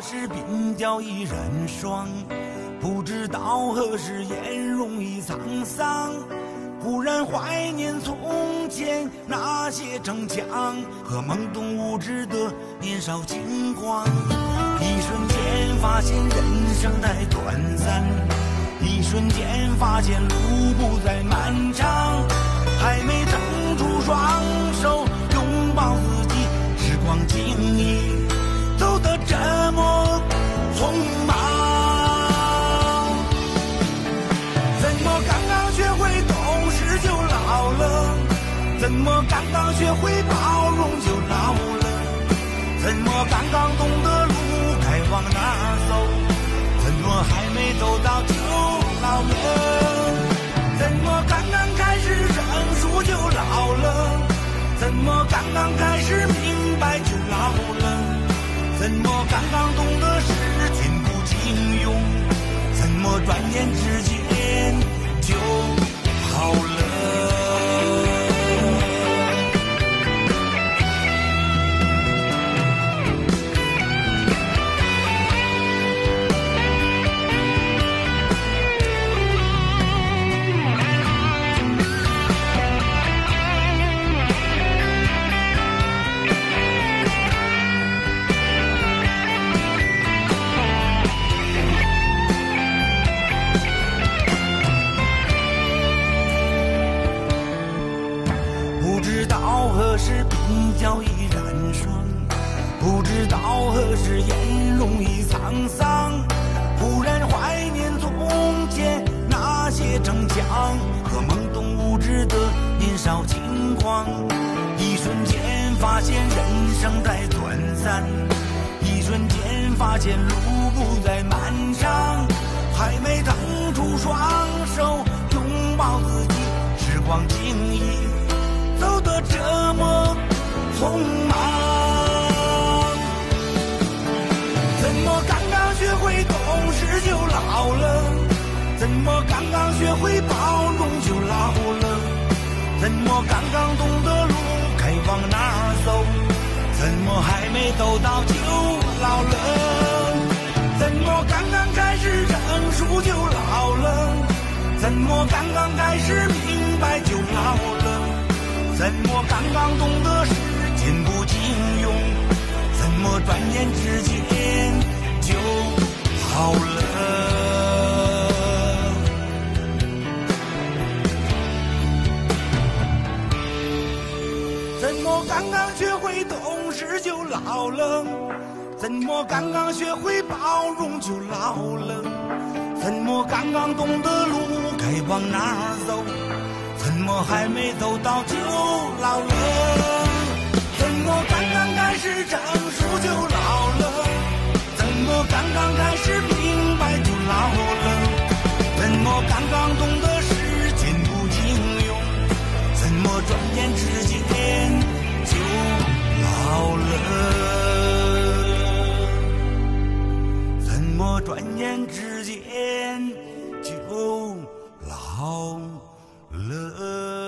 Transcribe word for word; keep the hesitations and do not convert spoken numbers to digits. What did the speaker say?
时鬓角已染霜，不知道何时颜容已沧桑。忽然怀念从前那些逞强和懵懂无知的年少轻狂，一瞬间发现人生太短暂，一瞬间发现路不再漫长，还没腾出双手拥抱自己，时光轻易走得这么匆忙。怎么刚刚学会懂事就老了？怎么刚刚学会包容就老了？怎么刚刚懂得路该往哪儿走？怎么还没走到就老了？怎么刚刚开始成熟就老了？怎么刚刚开始明白就老了？怎么刚刚懂得是君不经用？怎么转眼之间就好了？何时鬓角已染霜，不知道何时颜容已沧桑。忽然怀念从前那些逞强和懵懂无知的年少轻狂，一瞬间发现人生太短暂，一瞬间发现路不再漫长，还没腾出双手拥抱自己，时光轻易走得这么匆忙。怎么刚刚学会懂事就老了？怎么刚刚学会包容就老了？怎么刚刚懂得路该往哪儿走？怎么还没走到就老了？怎么刚刚开始成熟就老了？怎么刚刚开始明白就老了？怎么刚刚懂得是君不经用？怎么转眼之间就好了？怎么刚刚学会懂事就老了？怎么刚刚学会包容就老了？怎么刚刚懂得路该往哪儿走？怎么还没走到就老了？怎么刚刚开始成熟就老了？怎么刚刚开始明白就老了？怎么刚刚懂得是君不经用？怎么转眼之间就老了？怎么转眼之间就老了？